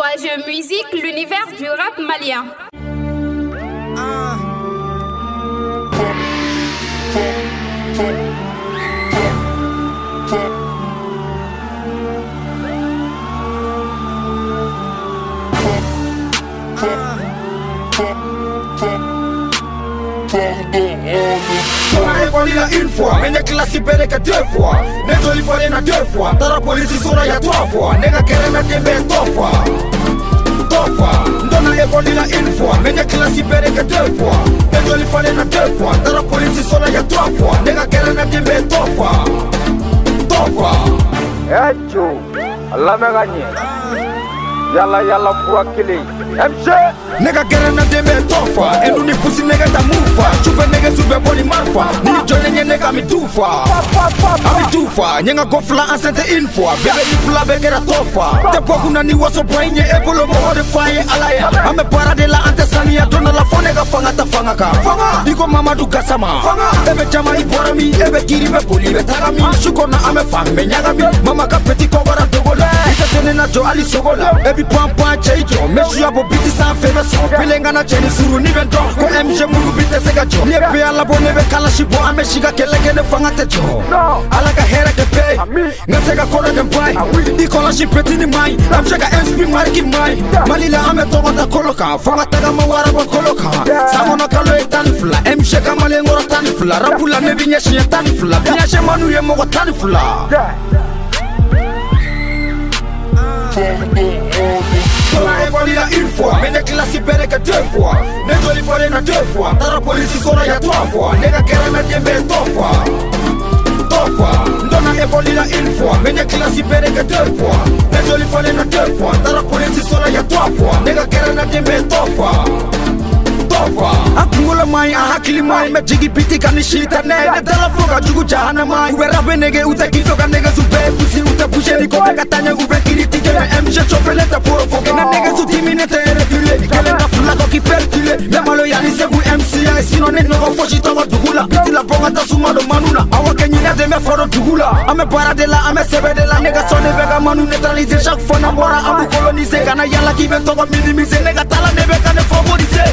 3Jeux Musique, l'univers du rap malien. Il a une fois, mais n'est classé que deux fois. N'est joli fois, il a deux fois. Dans la police, il y a trois fois. N'est qu'à qu'elle n'a qu'à trois fois. Deux fois. Dans l'école, il a une fois, mais n'est classé que deux fois. N'est joli fois, il a deux fois. Dans la police, il y a trois fois. N'est qu'à qu'elle n'a qu'à trois fois. Deux fois. Eh, Joe, Allah m'a gagné. Yalla yalla pour kili. MC. Nega kere na dembe tofa. Enu ni pusi nega ta mufa. Chufa nega sube boli marfa. Ni jone nye nega mi tufa. Ami tufa. Nyenga gofla ansente info. Bebe ni fla begera tofa. Te pokuna ni waso brainye ebolo mo de faye alaya. Ame parade la ante sania. Dona la fone ga fanga ta fanga ka. Fanga. Iko mama du gasama. Fanga. Ebe jama ibora mi. Ebe kiri be boli be tagami. Shukona ame fambe nyaga mi. Mama ka peti kogora dogola. Ita tene na jo ali sogola. Ebi pampa cheito. Meshi abo biti san feme. Pilenga na cheni suru ni bento ko MJ mulu bite sega jo ni pe ala bone be kala shibo ame shiga keleke ne fanga te jo ala ka hera ke pe nga sega kola ke pai di kola shi peti ni mai am shaka SP marki mai malila ame to ta koloka fanga taga mawara ba koloka samona kalo etan fula MJ kamale ngoro tan fula rapula ne binya shi tan fula binya she manu ye mo tan fula Il a une fois, mais n'est classé que deux fois. N'est joli fois, il a deux fois. Dans la police, il y a trois fois. N'est qu'à qu'elle n'a qu'à deux fois. Deux fois. Dans l'école, il a une fois, mais n'est classé que deux fois. N'est joli fois, il a deux fois. Dans la police, il y a trois fois. N'est qu'à qu'elle n'a qu'à deux fois. Akungula mai ahakili mai me jigi biti kanishita ne dala foga jugu jahana mai ube rabe nege ute kisoka nege zube pusi ute pushe ni kote katanya ube kiriti kele MJ chopele ta puro foge na nege su timine te erekule kele na fula koki perkule me malo yani sebu MCI sino ne nogo foshi togo dugula biti la bonga ta sumado manuna awa kenyina de me foro dugula ame parade la ame sebe de la nega sone vega manu neutralize chaque fois na mbora amu colonize kana yala ki ben togo minimize nega tala nebe kane favorize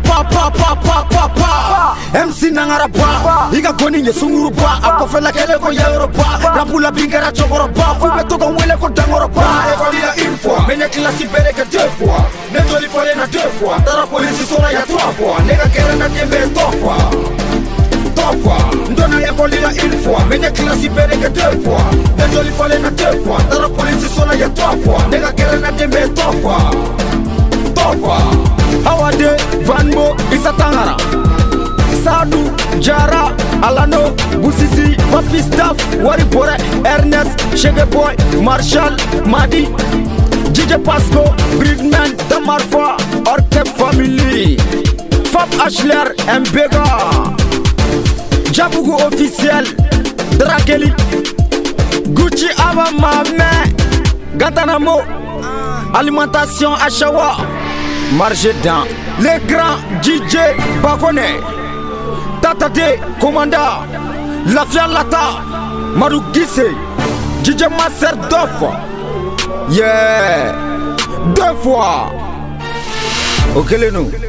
MC nangara ba iga goni nye sunguru ba akofela kele ko yauro ba rapula bingara chokoro ba fube toko wele ko dangoro ba école il a une fois mais n'est classé que deux fois n'est joli fois na deux fois dans la police il y a trois fois nega kere na dembe trois fois deux fois ndona école il a une fois mais n'est classé que deux fois n'est joli fois na deux fois dans la police il y a trois fois nega kere na dembe trois fois deux fois Awade, Vanmo, Isatangara Sadou, Jara, Alano, Boussisi, Papi Staff, Waribore, Ernest, Shegeboy, Marshall, Madi, DJ Pasco, Bridman, Damarfa, Orkep Family, Fab Ashler, Mbega, Jabugu officiel, Drakeli, Gucci Ava Mame, Gatanamo, Alimentation Achawa. Marché dans les grands DJ Bakone Tatate Commanda Lafia Lata Marou Gisse DJ Master Doff Yeah 2 fois Ok les nous